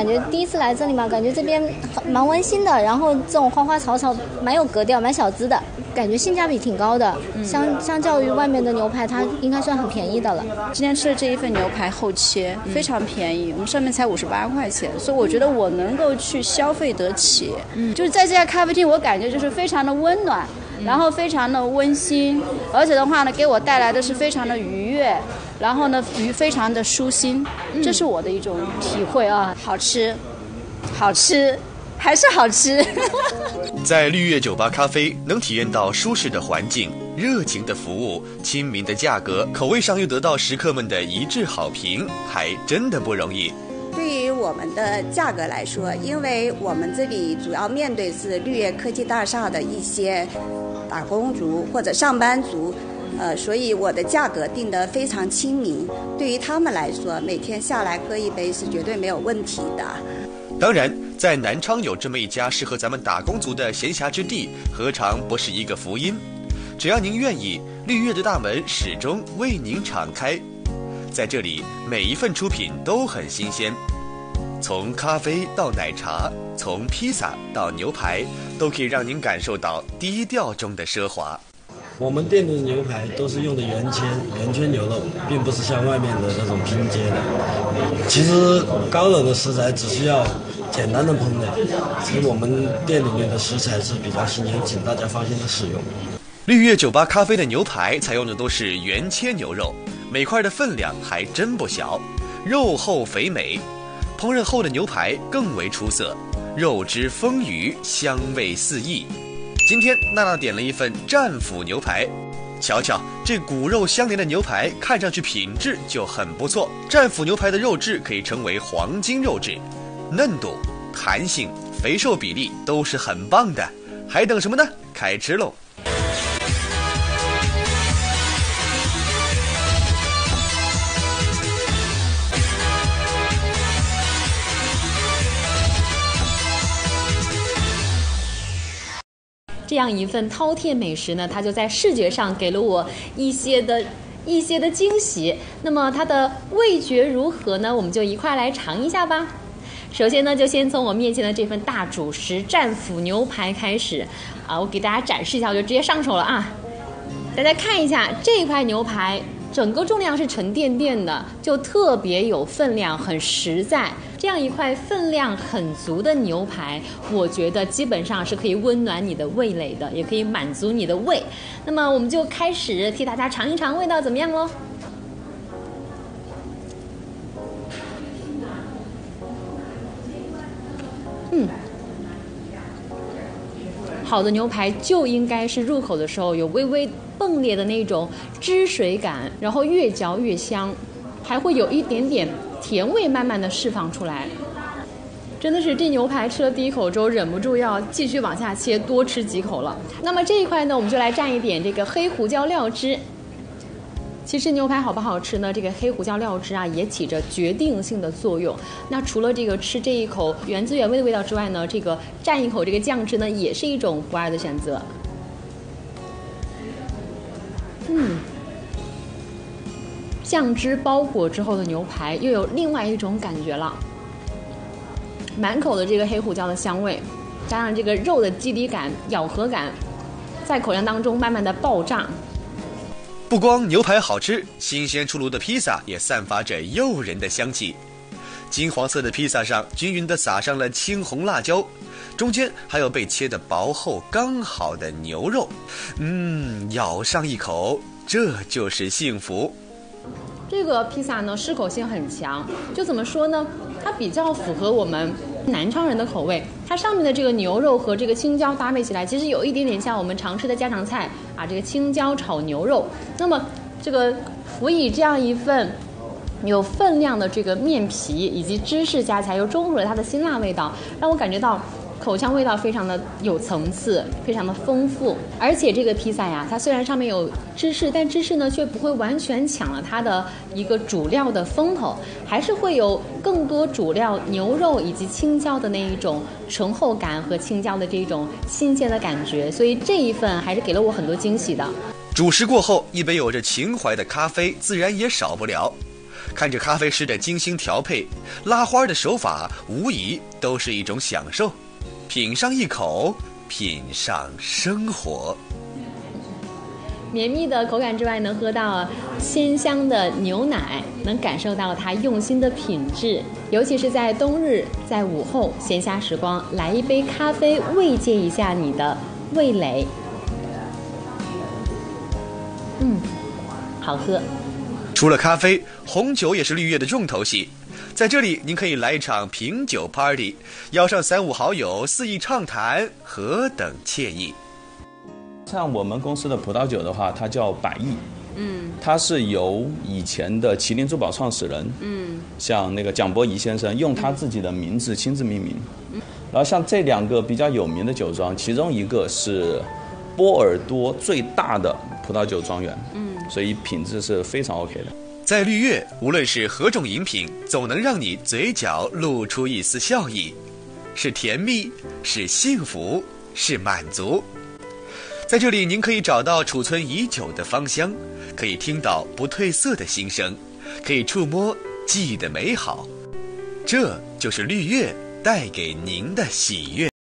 感觉第一次来这里嘛，感觉这边蛮温馨的，然后这种花花草草蛮有格调，蛮小资的，感觉性价比挺高的。相较于外面的牛排，它应该算很便宜的了。 今天吃的这一份牛排厚切非常便宜，我们上面才58块钱，所以我觉得我能够去消费得起。就是在这家咖啡厅，我感觉就是非常的温暖。然后非常的温馨，而且的话呢，给我带来的是非常的愉悦，然后呢，非常的舒心，这是我的一种体会啊。好吃，好吃，还是好吃。 在绿月酒吧咖啡，能体验到舒适的环境、热情的服务、亲民的价格，口味上又得到食客们的一致好评，还真的不容易。 对于我们的价格来说，因为我们这里主要面对是绿月科技大厦的一些打工族或者上班族，所以我的价格定得非常亲民。对于他们来说，每天下来喝一杯是绝对没有问题的。 当然，在南昌有这么一家适合咱们打工族的闲暇之地，何尝不是一个福音？只要您愿意，绿月的大门始终为您敞开。在这里，每一份出品都很新鲜，从咖啡到奶茶，从披萨到牛排，都可以让您感受到低调中的奢华。 我们店的牛排都是用的原圈牛肉，并不是像外面的那种拼接的。其实高冷的食材只需要简单的烹饪，所以我们店里面的食材是比较新鲜，请大家放心的使用。 绿月酒吧咖啡的牛排采用的都是原切牛肉，每块的分量还真不小，肉厚肥美，烹饪后的牛排更为出色，肉汁丰腴，香味四溢。今天娜娜点了一份战斧牛排，瞧瞧这骨肉相连的牛排，看上去品质就很不错。战斧牛排的肉质可以称为黄金肉质，嫩度、弹性、肥瘦比例都是很棒的，还等什么呢？开吃喽！ 这样一份饕餮美食呢，它就在视觉上给了我一些的惊喜。那么它的味觉如何呢？我们就一块来尝一下吧。首先呢，就先从我面前的这份大主食战斧牛排开始啊，我给大家展示一下，我就直接上手了啊。大家看一下这块牛排，整个重量是沉甸甸的，就特别有分量，很实在。这样一块分量很足的牛排，我觉得基本上是可以温暖你的味蕾的，也可以满足你的胃。那么我们就开始替大家尝一尝味道怎么样咯。好的牛排就应该是入口的时候有微微迸裂的那种汁水感，然后越嚼越香，还会有一点点甜味慢慢的释放出来。真的是这牛排吃了第一口之后忍不住要继续往下切，多吃几口了。那么这一块呢，我们就来蘸一点这个黑胡椒料汁。其实牛排好不好吃呢，这个黑胡椒料汁啊也起着决定性的作用。那除了这个吃这一口原汁原味的味道之外呢，这个蘸一口这个酱汁呢也是一种不二的选择。酱汁包裹之后的牛排又有另外一种感觉了，满口的这个黑胡椒的香味，加上这个肉的肌理感、咬合感，在口腔当中慢慢的爆炸。 不光牛排好吃，新鲜出炉的披萨也散发着诱人的香气。金黄色的披萨上均匀地撒上了青红辣椒，中间还有被切得薄厚刚好的牛肉。咬上一口，这就是幸福。 这个披萨呢，适口性很强，就怎么说呢？它比较符合我们南昌人的口味。它上面的这个牛肉和这个青椒搭配起来，其实有一点点像我们常吃的家常菜啊，这个青椒炒牛肉。那么这个辅以这样一份有分量的这个面皮以及芝士加起来，又中和了它的辛辣味道，让我感觉到口腔味道非常的有层次，非常的丰富。而且这个披萨呀，它虽然上面有芝士，但芝士呢却不会完全抢了它的一个主料的风头，还是会有更多主料牛肉以及青椒的那一种醇厚感和青椒的这种新鲜的感觉。所以这一份还是给了我很多惊喜的。 主食过后，一杯有着情怀的咖啡自然也少不了。 看着咖啡师的精心调配，拉花的手法无疑都是一种享受。品上一口，品上生活。 绵密的口感之外，能喝到鲜香的牛奶，能感受到它用心的品质。尤其是在冬日，在午后闲暇时光，来一杯咖啡，慰藉一下你的味蕾。好喝。 除了咖啡，红酒也是绿月的重头戏。在这里，您可以来一场品酒 party， 邀上3、5好友肆意畅谈，何等惬意！ 像我们公司的葡萄酒的话，它叫百益，它是由以前的麒麟珠宝创始人，像那个蒋伯仪先生用他自己的名字亲自命名。然后像这2个比较有名的酒庄，其中一个是波尔多最大的葡萄酒庄园，所以品质是非常 OK 的。 在绿月，无论是何种饮品，总能让你嘴角露出一丝笑意，是甜蜜，是幸福，是满足。在这里，您可以找到储存已久的芳香，可以听到不褪色的心声，可以触摸记忆的美好。这就是绿月带给您的喜悦。